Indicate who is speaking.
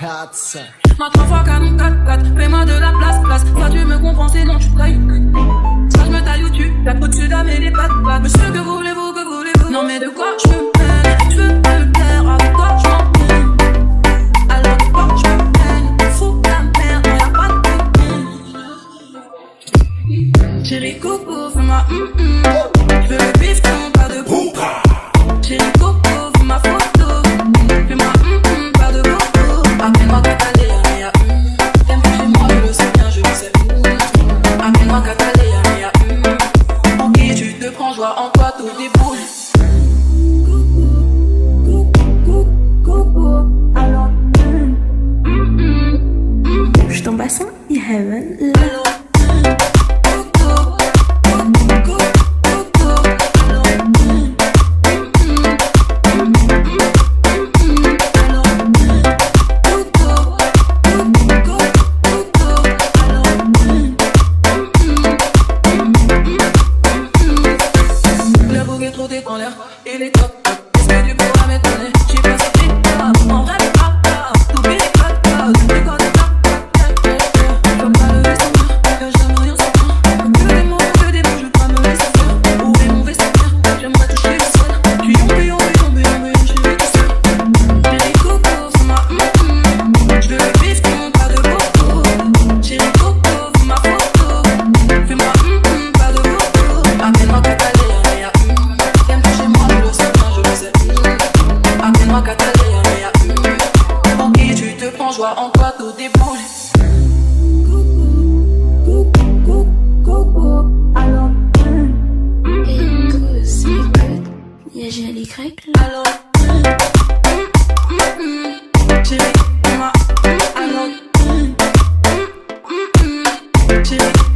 Speaker 1: Hats.
Speaker 2: Ma 3x4, 4x4, fais-moi de la place. Toi tu me comprends, sinon tu te tailles. Soit je me taille ou tu tapes au-dessus d'âme et les pattes. Monsieur, que voulez-vous, que voulez-vous? Non mais de quoi je me plains? Je veux me plaire, avec toi je m'en plains. Alors de quoi je me plains? Fous la merde, y'a pas de chérie coco, fais-moi je veux le bifton, pas de coco. Chérie coco, fais ma photo. Fais-moi pas de coco. Appelle-moi Cataléa, t'aimes pas chez moi, je le sais bien, je le sais. Appelle-moi Cataléa, en qui tu te prends, joie en toi, tout déboule. Coco, alors
Speaker 3: Je tombe à 100, you haven't
Speaker 2: trop t'es dans l'air, il est top. Est-ce que tu pourras m'étonner? J'sais pas si t'es top. En vrai, t'oublies les codes, les codes de ta. Je veux pas le laisser faire, que j'aime rien sans toi. Que des mots, je veux pas me laisser faire. Où est mon vestiaire? J'aimerais toucher le sol. J'suis yombé, chérie, tout seul. Chérie coco, fais-moi j'veux le bifton, pas de coco. Chérie coco, fais ma photo. Fais-moi pas de coco. Appelle-moi Cataléa. Appelle-moi Cataléa, en qui tu te prends, joie en toi, tout déboule. Coco, alors
Speaker 3: écoute, y'a Jali Craig là.
Speaker 2: alors chérie, moi, alors chérie.